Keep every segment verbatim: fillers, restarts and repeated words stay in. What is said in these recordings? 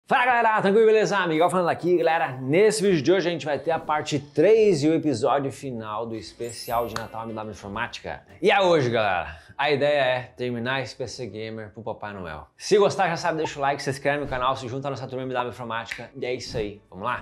Fala galera, tranquilo, beleza? Miguel falando aqui, galera. Nesse vídeo de hoje a gente vai ter a parte três e o episódio final do especial de Natal M W Informática. E é hoje, galera. A ideia é terminar esse P C Gamer pro Papai Noel. Se gostar, já sabe, deixa o like, se inscreve no canal, se junta na nossa turma M W Informática. E é isso aí, vamos lá?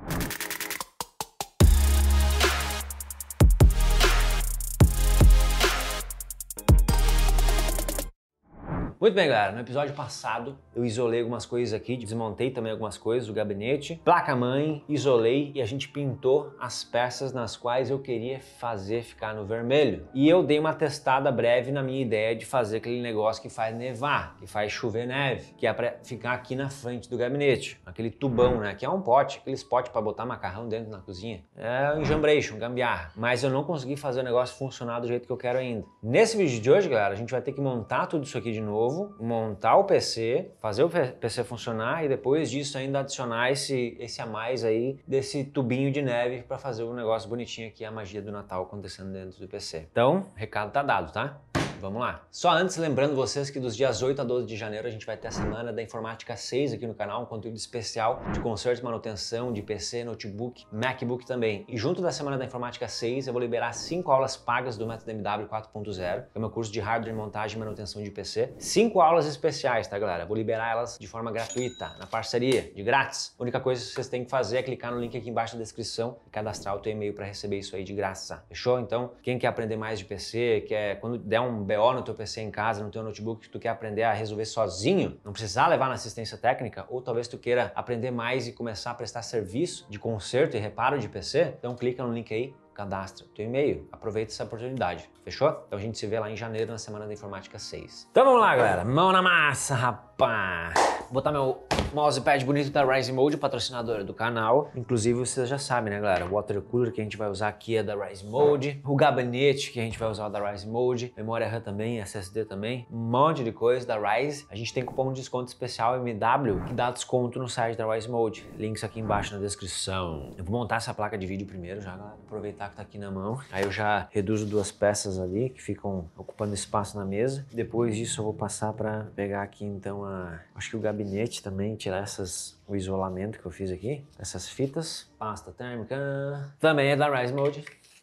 Muito bem, galera, no episódio passado eu isolei algumas coisas aqui, desmontei também algumas coisas do gabinete, placa-mãe, isolei e a gente pintou as peças nas quais eu queria fazer ficar no vermelho. E eu dei uma testada breve na minha ideia de fazer aquele negócio que faz nevar, que faz chover neve, que é pra ficar aqui na frente do gabinete, aquele tubão, né, que é um pote, aqueles potes para botar macarrão dentro na cozinha. É um enjambration, gambiarra, mas eu não consegui fazer o negócio funcionar do jeito que eu quero ainda. Nesse vídeo de hoje, galera, a gente vai ter que montar tudo isso aqui de novo, montar o P C, fazer o P C funcionar e depois disso ainda adicionar esse, esse a mais aí desse tubinho de neve para fazer um negócio bonitinho aqui, a magia do Natal acontecendo dentro do P C. Então, o recado tá dado, tá? Vamos lá. Só antes, lembrando vocês que dos dias oito a doze de janeiro a gente vai ter a semana da Informática seis aqui no canal, um conteúdo especial de conserto e manutenção de P C, notebook, MacBook também. E junto da semana da Informática seis eu vou liberar cinco aulas pagas do Método M W quatro ponto zero, que é o meu curso de hardware, montagem e manutenção de P C. Cinco aulas especiais, tá, galera? Vou liberar elas de forma gratuita, na parceria, de grátis. A única coisa que vocês têm que fazer é clicar no link aqui embaixo na descrição e cadastrar o teu e-mail para receber isso aí de graça. Fechou? Então, quem quer aprender mais de P C, quer quando der um B O no teu P C em casa, no teu notebook, que tu quer aprender a resolver sozinho, não precisar levar na assistência técnica, ou talvez tu queira aprender mais e começar a prestar serviço de conserto e reparo de P C, então clica no link aí, cadastra o teu e-mail, aproveita essa oportunidade, fechou? Então a gente se vê lá em janeiro na semana da Informática seis. Então vamos lá, galera, mão na massa, rapaz! Vou botar meu mousepad bonito da Ryzen Mode, patrocinadora do canal. Inclusive vocês já sabem, né, galera? O water cooler que a gente vai usar aqui é da Ryzen Mode. O gabinete que a gente vai usar é da Ryzen Mode. Memória RAM também, S S D também. Um monte de coisa da Ryzen. A gente tem cupom de desconto especial M W que dá desconto no site da Ryzen Mode. Links aqui embaixo na descrição. Eu vou montar essa placa de vídeo primeiro já, galera. Aproveitar que tá aqui na mão. Aí eu já reduzo duas peças ali que ficam ocupando espaço na mesa. Depois disso eu vou passar para pegar aqui então a... acho que o gabinete também, tirar essas, o isolamento que eu fiz aqui, essas fitas, pasta térmica, também é da Ryzen Mode.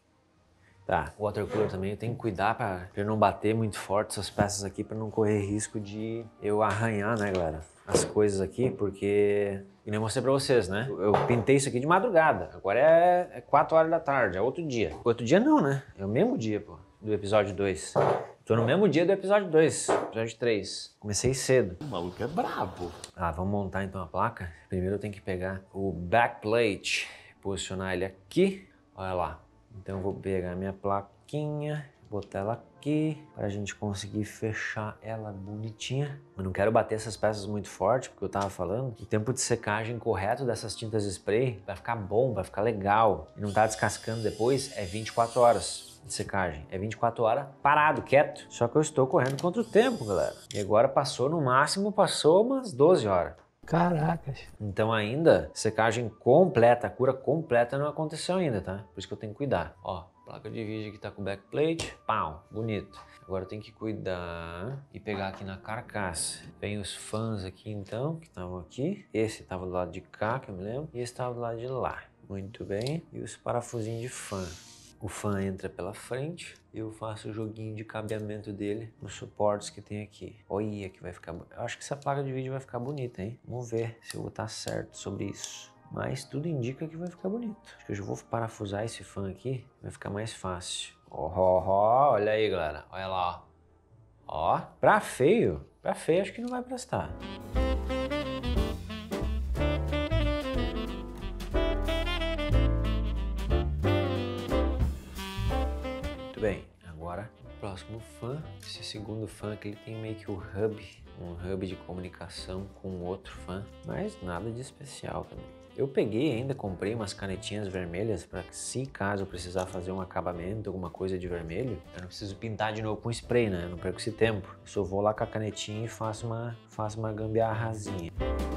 Tá, o water cooler também, eu tenho que cuidar para eu não bater muito forte essas peças aqui para não correr risco de eu arranhar, né, galera, as coisas aqui, porque, e nem mostrei para vocês, né, eu pintei isso aqui de madrugada, agora é, é quatro horas da tarde, é outro dia. Outro dia não, né, é o mesmo dia, pô, do episódio dois. Tô no mesmo dia do episódio dois, episódio três. Comecei cedo. O maluco é brabo. Ah, vamos montar então a placa. Primeiro eu tenho que pegar o backplate, posicionar ele aqui. Olha lá. Então eu vou pegar a minha plaquinha, botar ela aqui, para a gente conseguir fechar ela bonitinha. Eu não quero bater essas peças muito forte, porque eu tava falando. O tempo de secagem correto dessas tintas spray vai ficar bom, vai ficar legal. E não tá descascando depois, é vinte e quatro horas. De secagem. É vinte e quatro horas parado, quieto. Só que eu estou correndo contra o tempo, galera. E agora passou, no máximo, passou umas doze horas. Caracas. Então ainda, secagem completa, a cura completa não aconteceu ainda, tá? Por isso que eu tenho que cuidar. Ó, placa de vídeo que tá com backplate, pau, bonito. Agora eu tenho que cuidar e pegar aqui na carcaça. Vem os fãs aqui então, que estavam aqui. Esse tava do lado de cá, que eu me lembro. E esse tava do lado de lá. Muito bem. E os parafusinhos de fã. O fã entra pela frente e eu faço o joguinho de cabeamento dele nos suportes que tem aqui. Olha que vai ficar... Eu acho que essa placa de vídeo vai ficar bonita, hein? Vamos ver se eu vou estar certo sobre isso. Mas tudo indica que vai ficar bonito. Acho que eu já vou parafusar esse fã aqui, vai ficar mais fácil. Ó, ó, ó, olha aí, galera. Olha lá, ó. Ó, pra feio, pra feio acho que não vai prestar. Bem, agora o próximo fã, esse segundo fã aqui, ele tem meio que o hub, um hub de comunicação com outro fã, mas nada de especial também. Eu peguei ainda, comprei umas canetinhas vermelhas para que, se caso eu precisar fazer um acabamento, alguma coisa de vermelho, eu não preciso pintar de novo com spray, né? Eu não perco esse tempo. Eu só vou lá com a canetinha e faço uma, faço uma gambiarrazinha.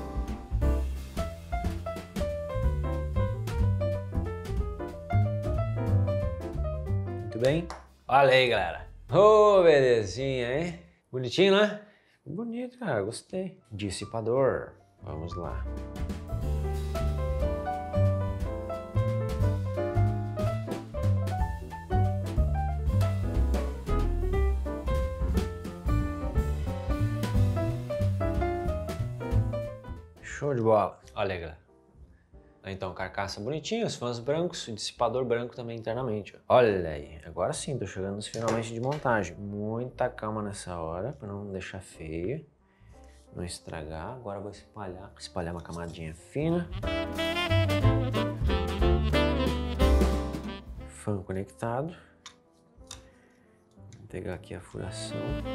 Muito bem? Olha aí, galera. Ô, oh, belezinha, hein? Bonitinho, né? Bonito, cara. Gostei. Dissipador. Vamos lá. Show de bola. Olha aí, galera. Então, carcaça bonitinha, os fãs brancos, o dissipador branco também internamente. Ó. Olha aí, agora sim, tô chegando nos finalmente de montagem. Muita calma nessa hora, para não deixar feio, não estragar. Agora eu vou espalhar, espalhar uma camadinha fina. Fã conectado. Vou pegar aqui a furação.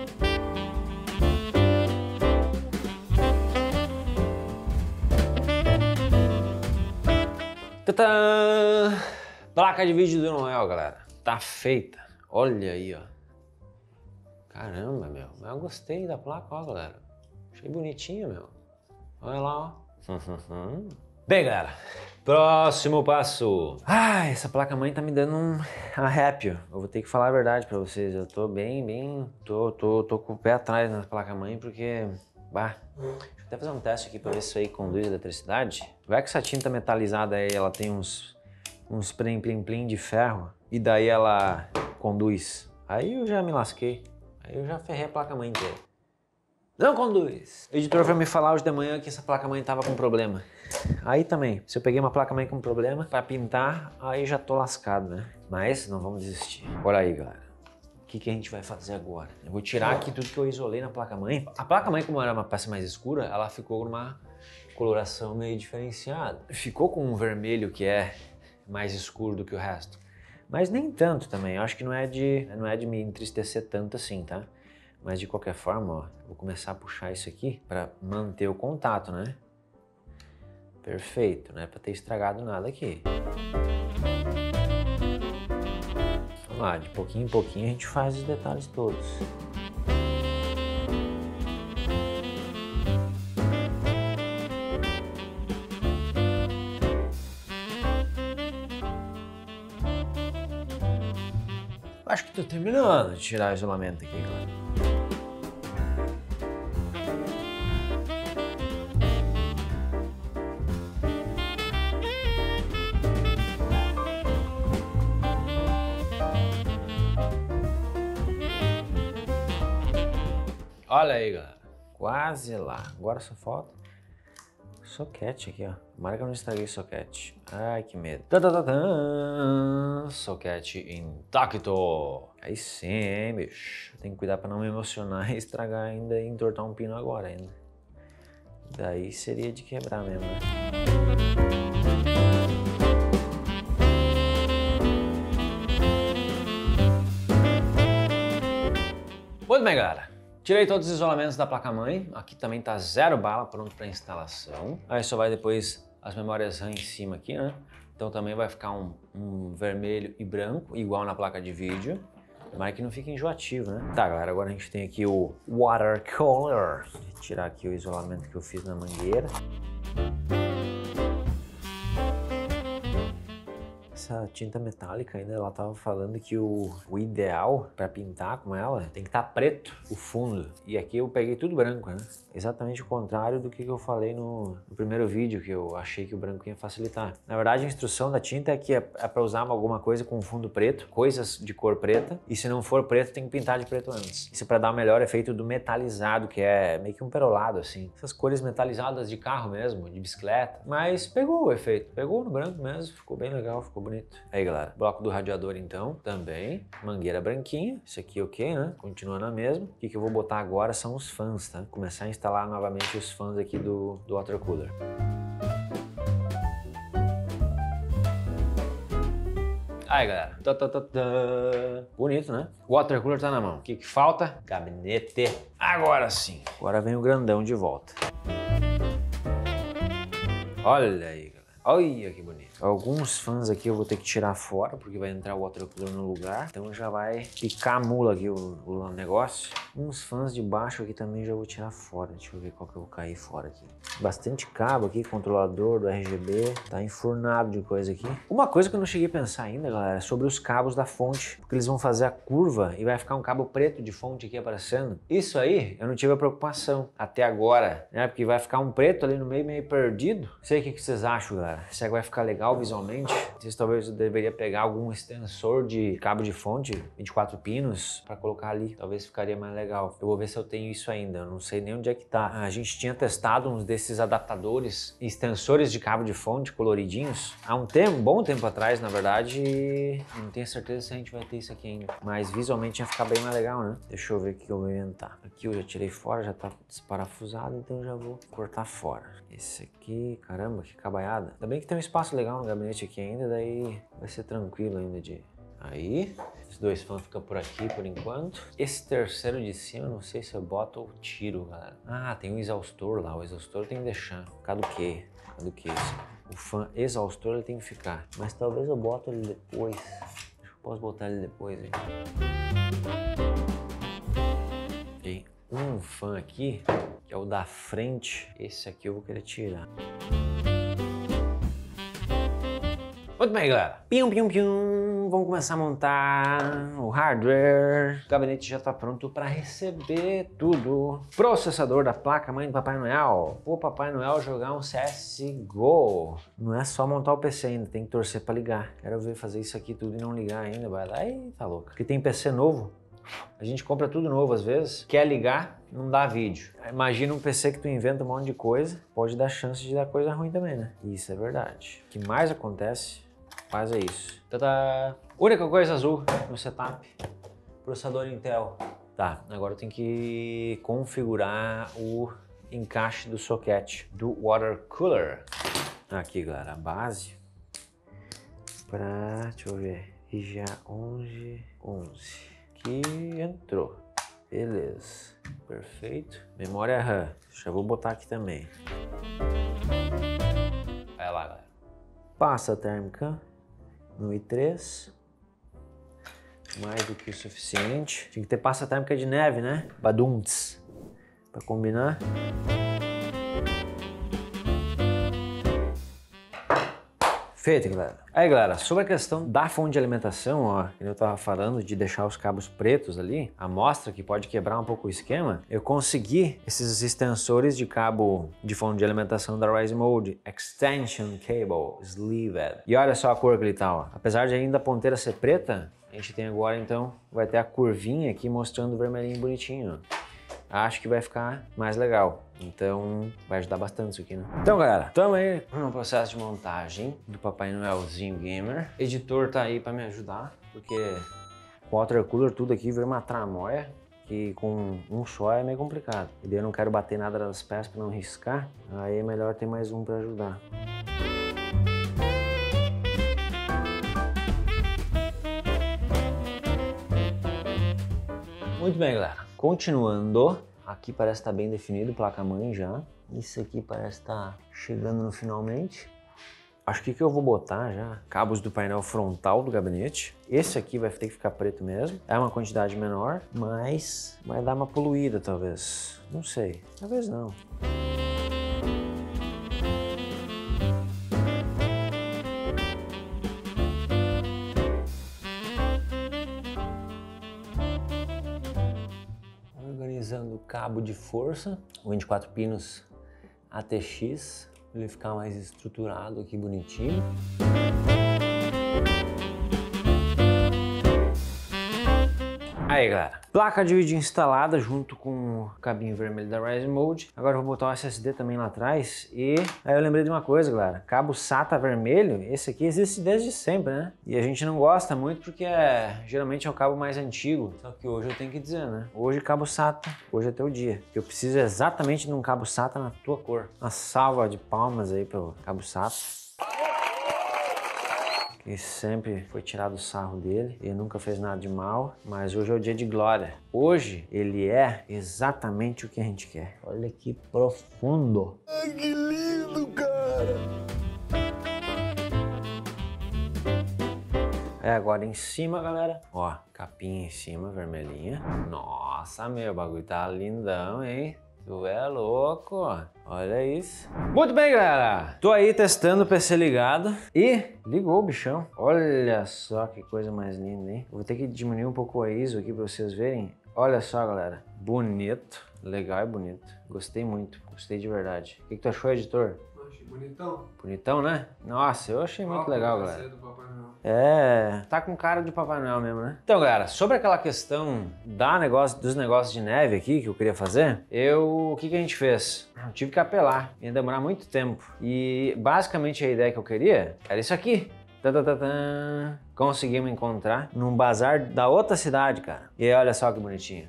Tadã! Placa de vídeo do Noel, galera. Tá feita. Olha aí, ó. Caramba, meu. Eu gostei da placa, ó, galera. Achei bonitinha, meu. Olha lá, ó. Bem, galera. Próximo passo. Ah, essa placa-mãe tá me dando um arrépio. Eu vou ter que falar a verdade pra vocês. Eu tô bem, bem... Tô, tô, tô com o pé atrás na placa-mãe porque... Bah... Deixa eu até fazer um teste aqui para ver se isso aí conduz eletricidade. Vai que essa tinta metalizada aí, ela tem uns, uns plim plim plim de ferro e daí ela conduz. Aí eu já me lasquei. Aí eu já ferrei a placa-mãe inteira. Não conduz! O editor foi me falar hoje de manhã que essa placa-mãe tava com problema. Aí também, se eu peguei uma placa-mãe com problema para pintar, aí já tô lascado, né? Mas não vamos desistir. Olha aí, galera. O que, que a gente vai fazer agora? Eu vou tirar aqui tudo que eu isolei na placa-mãe. A placa-mãe, como era uma peça mais escura, ela ficou numa coloração meio diferenciada. Ficou com um vermelho que é mais escuro do que o resto. Mas nem tanto também. Eu acho que não é de, não é de me entristecer tanto assim, tá? Mas de qualquer forma, ó, vou começar a puxar isso aqui para manter o contato, né? Perfeito, não é para ter estragado nada aqui. Vamos lá, de pouquinho em pouquinho a gente faz os detalhes todos. Acho que tô terminando de tirar o isolamento aqui, claro. Olha aí, galera. Quase lá. Agora só falta soquete aqui, ó. Tomara que eu não estraguei soquete. Ai, que medo. Tadadadã! Soquete intacto. Aí sim, hein, bicho. Tem que cuidar pra não me emocionar e estragar ainda e entortar um pino agora ainda. Daí seria de quebrar mesmo, né? Muito bem, galera. Tirei todos os isolamentos da placa-mãe. Aqui também tá zero bala, pronto para instalação. Aí só vai depois as memórias RAM em cima aqui, né? Então também vai ficar um, um vermelho e branco, igual na placa de vídeo. Mas que não fique enjoativo, né? Tá, galera, agora a gente tem aqui o watercolor. Vou tirar aqui o isolamento que eu fiz na mangueira. Essa tinta metálica ainda, ela tava falando que o, o ideal para pintar com ela tem que estar preto o fundo. E aqui eu peguei tudo branco, né? Exatamente o contrário do que eu falei no, no primeiro vídeo, que eu achei que o branco ia facilitar. Na verdade, a instrução da tinta é que é, é para usar alguma coisa com fundo preto, coisas de cor preta, e se não for preto, tem que pintar de preto antes. Isso é para dar o melhor efeito do metalizado, que é meio que um perolado, assim. Essas cores metalizadas de carro mesmo, de bicicleta. Mas pegou o efeito, pegou no branco mesmo, ficou bem legal, ficou bonito. Aí, galera, bloco do radiador então, também, mangueira branquinha, isso aqui ok, né? Continua na mesma. O que, que eu vou botar agora são os fãs, tá? Começar a instalar novamente os fãs aqui do, do water cooler. Aí, galera, tá, tá, tá, tá. Bonito, né? O water cooler tá na mão. O que, que falta? Gabinete. Agora sim. Agora vem o grandão de volta. Olha aí, galera. Olha que bonito. Alguns fãs aqui eu vou ter que tirar fora, porque vai entrar o water cooler no lugar. Então já vai picar a mula aqui o, o negócio. Uns fãs de baixo aqui também já vou tirar fora. Deixa eu ver qual que eu vou cair fora aqui. Bastante cabo aqui, controlador do R G B. Tá enfurnado de coisa aqui. Uma coisa que eu não cheguei a pensar ainda, galera, é sobre os cabos da fonte. Porque eles vão fazer a curva e vai ficar um cabo preto de fonte aqui aparecendo. Isso aí eu não tive a preocupação até agora, né? Porque vai ficar um preto ali no meio, meio perdido. Não sei o que, que vocês acham, galera. galera. Será que vai ficar legal visualmente? Vocês talvez eu deveria pegar algum extensor de cabo de fonte, vinte e quatro pinos, para colocar ali. Talvez ficaria mais legal. Eu vou ver se eu tenho isso ainda. Eu não sei nem onde é que tá. A gente tinha testado uns desses adaptadores, extensores de cabo de fonte coloridinhos há um tempo, um bom tempo atrás, na verdade. Não tenho certeza se a gente vai ter isso aqui ainda. Mas visualmente ia ficar bem mais legal, né? Deixa eu ver o que eu vou inventar. Aqui eu já tirei fora, já tá desparafusado, então eu já vou cortar fora. Esse aqui, caramba, que cabaiada. Ainda bem que tem um espaço legal no gabinete aqui ainda, daí vai ser tranquilo ainda de... Aí, esses dois fãs ficam por aqui por enquanto. Esse terceiro de cima, não sei se eu boto ou tiro, galera. Ah, tem um exaustor lá, o exaustor tem que deixar. Caduquei, caduquei esse. O fã exaustor ele tem que ficar. Mas talvez eu boto ele depois. Acho que eu posso botar ele depois, hein. Tem um fã aqui, que é o da frente. Esse aqui eu vou querer tirar. Muito bem, galera. Pium, pium, pium. Vamos começar a montar o hardware. O gabinete já está pronto para receber tudo. Processador da placa-mãe do Papai Noel. O Papai Noel jogar um C S G O. Não é só montar o P C ainda, tem que torcer para ligar. Quero ver fazer isso aqui tudo e não ligar ainda. Vai lá e tá louco. Porque tem P C novo. A gente compra tudo novo às vezes, quer ligar, não dá vídeo. Imagina um P C que tu inventa um monte de coisa, pode dar chance de dar coisa ruim também, né? Isso é verdade. O que mais acontece, faz é isso. Tadá! Única coisa azul no setup, processador Intel. Tá, agora eu tenho que configurar o encaixe do socket do water cooler. Aqui, galera, a base pra, deixa eu ver, I G A onze onze. Que entrou. Beleza. Perfeito. Memória RAM. Já vou botar aqui também. Vai lá, galera. Pasta térmica no i três. Mais do que o suficiente. Tinha que ter pasta térmica de neve, né? Badunts. Pra combinar. Feito, galera. Aí, galera, sobre a questão da fonte de alimentação, ó, que eu tava falando de deixar os cabos pretos ali, a amostra que pode quebrar um pouco o esquema, eu consegui esses extensores de cabo de fonte de alimentação da Rise Mode, Extension Cable Sleeved. E olha só a cor que ele tá, ó. Apesar de ainda a ponteira ser preta, a gente tem agora, então, vai ter a curvinha aqui mostrando o vermelhinho bonitinho, ó. Acho que vai ficar mais legal, então vai ajudar bastante isso aqui, né? Então, galera, estamos aí no processo de montagem do Papai Noelzinho Gamer. O editor tá aí para me ajudar, porque com o water cooler tudo aqui vira uma tramóia, que com um só é meio complicado. E daí eu não quero bater nada das peças para não riscar, aí é melhor ter mais um para ajudar. Muito bem, galera. Continuando, aqui parece estar bem definido, placa-mãe já. Isso aqui parece estar chegando no finalmente. Acho que que eu vou botar já cabos do painel frontal do gabinete. Esse aqui vai ter que ficar preto mesmo. É uma quantidade menor, mas vai dar uma poluída talvez. Não sei, talvez não. Organizando o cabo de força, vinte e quatro pinos A T X, para ele ficar mais estruturado aqui, bonitinho. Aí, galera, placa de vídeo instalada junto com o cabinho vermelho da Rise Mode. Agora eu vou botar o S S D também lá atrás. E aí eu lembrei de uma coisa, galera. Cabo SATA vermelho, esse aqui existe desde sempre, né? E a gente não gosta muito porque é, geralmente é o cabo mais antigo. Só que hoje eu tenho que dizer, né? Hoje cabo SATA, hoje é teu dia. Eu preciso exatamente de um cabo SATA na tua cor. Uma salva de palmas aí pelo cabo SATA. Que sempre foi tirado o sarro dele, ele nunca fez nada de mal, mas hoje é o dia de glória. Hoje ele é exatamente o que a gente quer. Olha que profundo. Ai, que lindo, cara! É, agora em cima, galera, ó, capinha em cima, vermelhinha. Nossa, meu, o bagulho tá lindão, hein? Tu é louco, olha isso. Muito bem, galera. Tô aí testando o P C ligado e ligou o bichão. Olha só que coisa mais linda, hein? Vou ter que diminuir um pouco a I S O aqui pra vocês verem. Olha só, galera. Bonito. Legal e bonito. Gostei muito. Gostei de verdade. O que, que tu achou, editor? Achei Bonitão. Bonitão, né? Nossa, eu achei muito Ó, legal, vai galera. ser do Papai Noel. É, tá com cara de Papai Noel mesmo, né? Então, galera, sobre aquela questão da negócio, dos negócios de neve aqui que eu queria fazer, eu, o que que a gente fez? Eu tive que apelar, ia demorar muito tempo. E basicamente a ideia que eu queria era isso aqui. Tatatã. Conseguimos encontrar num bazar da outra cidade, cara. E aí, olha só que bonitinho.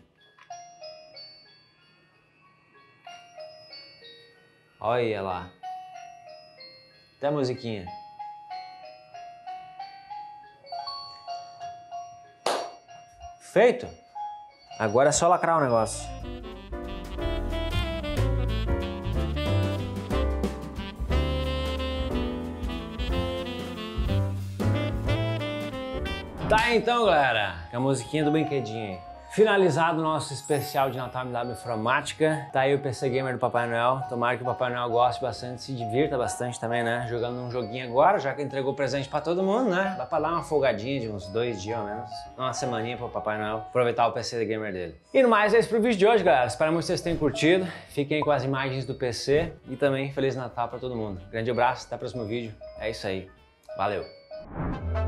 Olha lá. Até a musiquinha. Feito. Agora é só lacrar o negócio. Tá então, galera, a musiquinha do brinquedinho aí. Finalizado o nosso especial de Natal M W Informática. Tá aí o P C Gamer do Papai Noel. Tomara que o Papai Noel goste bastante, se divirta bastante também, né? Jogando um joguinho agora, já que entregou presente pra todo mundo, né? Dá pra dar uma folgadinha de uns dois dias ao menos. Uma semaninha pro Papai Noel aproveitar o P C Gamer dele. E no mais, é isso pro vídeo de hoje, galera. Espero muito que vocês tenham curtido. Fiquem aí com as imagens do P C e também Feliz Natal pra todo mundo. Grande abraço, até o próximo vídeo. É isso aí. Valeu!